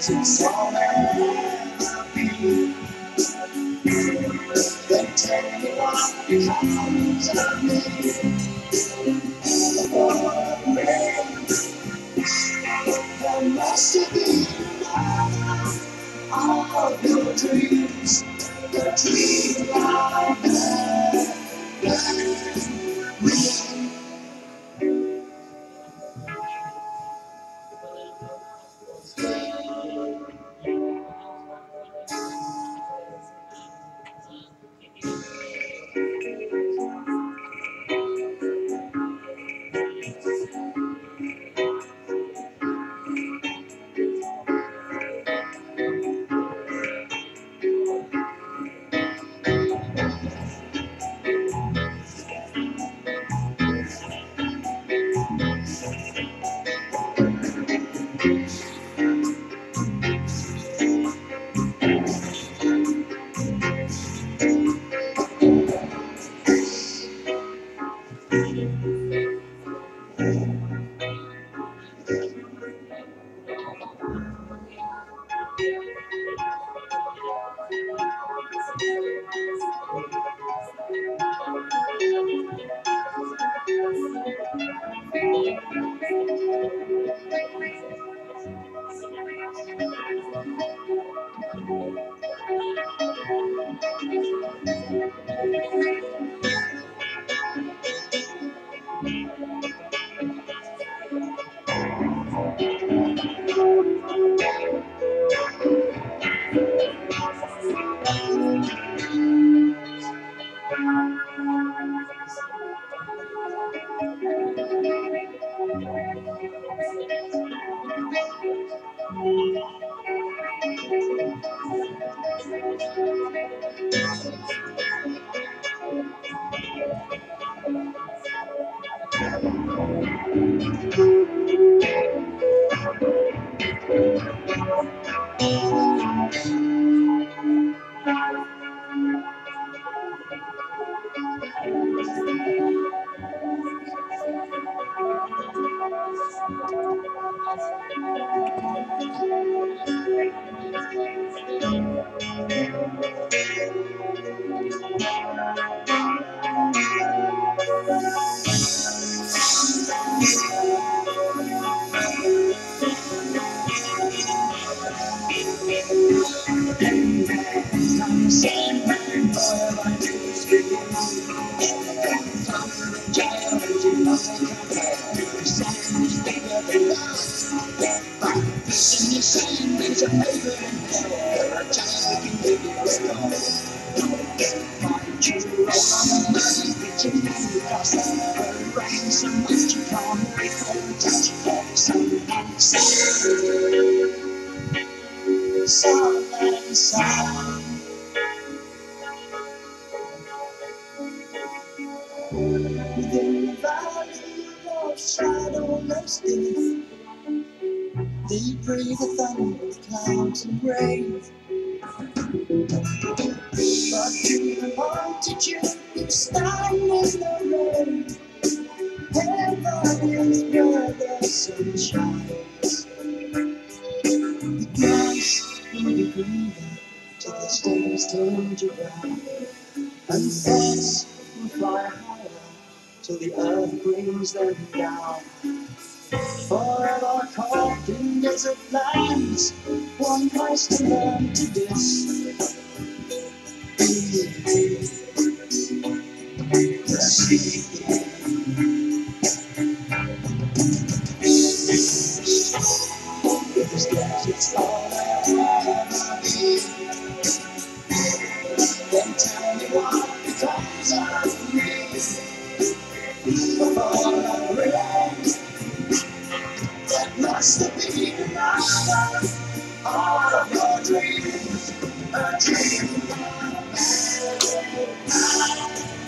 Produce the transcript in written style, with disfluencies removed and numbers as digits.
It's all that I'll be. Then tell me what becomes of me. For me, there must be all of your dreams, the dreams I had. Within the valley of shadowless death, they breathe the thunder of clouds and rain. But to the multitude who stand in the rain, heaven is where the sun shines. The grass will be greener till the stars turn to brown, and thoughts will fly higher till the earth brings them down. Forever caught in desert lands, one has to learn to this. The sea. Because it's all I ever be. Then tell me what becomes of me. Before I realize that must be enough. All of your dreams, a dream.